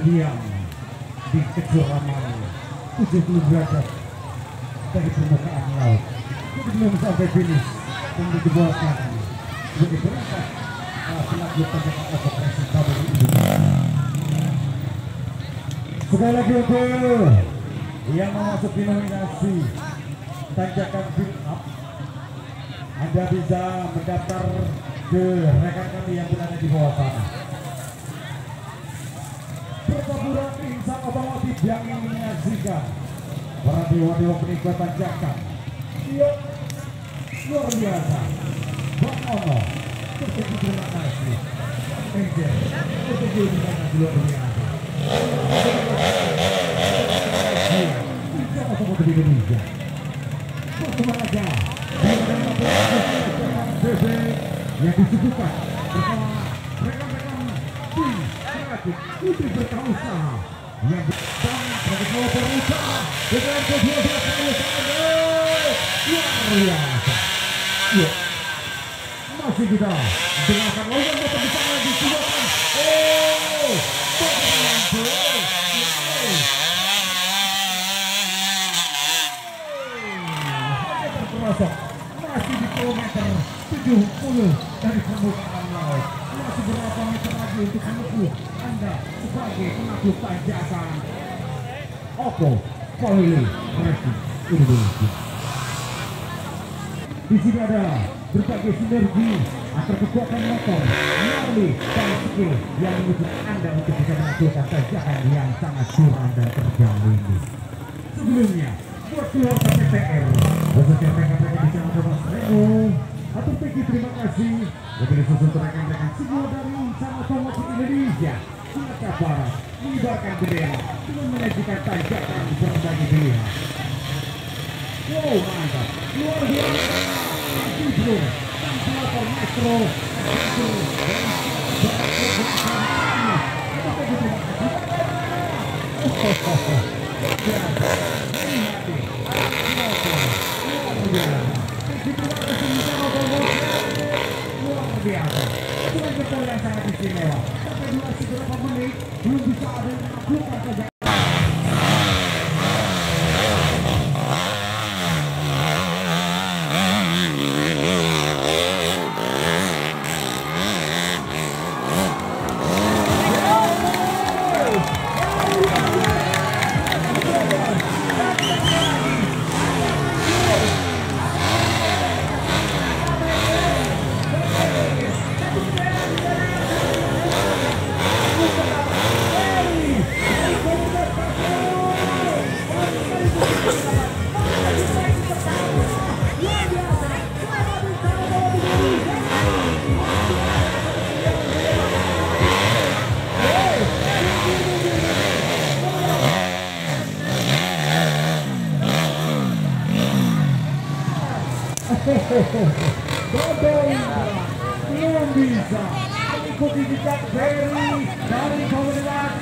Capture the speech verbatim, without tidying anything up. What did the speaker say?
diam di kedalaman tujuh puluh derajat dari permukaan laut. Sebelum sampai finish dan dijebolkan sebagai berangkat selanjutnya untuk operasi kabel ini. Sekali lagi untuk yang memasuki nominasi tanjakan build up, Anda bisa mendaftar ke rekan kami yang berada di bawah sana. Pertempuran insan otomotif yang ingin menyaksikan para dewa-dewa penikmat tanjakan. Iya, luar biasa. Bang Ono, terima kasih. Angel, terima kasih luar biasa. Insan otomotif Indonesia. Pertemuan aja yang disuguhkan bersama rekan-rekan tim kreatif Putri Berkausaha yang bertang sebagai pelopor usaha dengan kedua belas perusahaan luar biasa. Yuk, masih kita dengarkan lomba motor di sana disuguhkan. Oh, terperosok masih di kilometer tujuh puluh dari permukaan laut. Masih berapa meter lagi untuk menuju Anda sebagai penakluk tanjakan. Oppo Polili Racing Indonesia. Di sini ada berbagai sinergi antar kekuatan motor, nyali dan skill yang menuntut Anda untuk bisa menaklukkan tanjakan yang sangat curam dan terjal ini. Sebelumnya, buat keluarga P T R, khususnya rekan-rekan di channel Mas Reno atau P G, terima kasih. Mobil khusus rekan-rekan semua dari Insan Otomotif Indonesia Sumatera Barat mengibarkan bendera dengan menyajikan tanjakan berbagai pilihan. Wow, mantap, luar biasa. Tujuh translator metro metro luar biasa. Dengan betul yang sangat istimewa. Sampai durasi berapa menit belum bisa ada yang menaklukkan saja. Dodoi belum bisa mengikuti jejak Ferry dari Kabupaten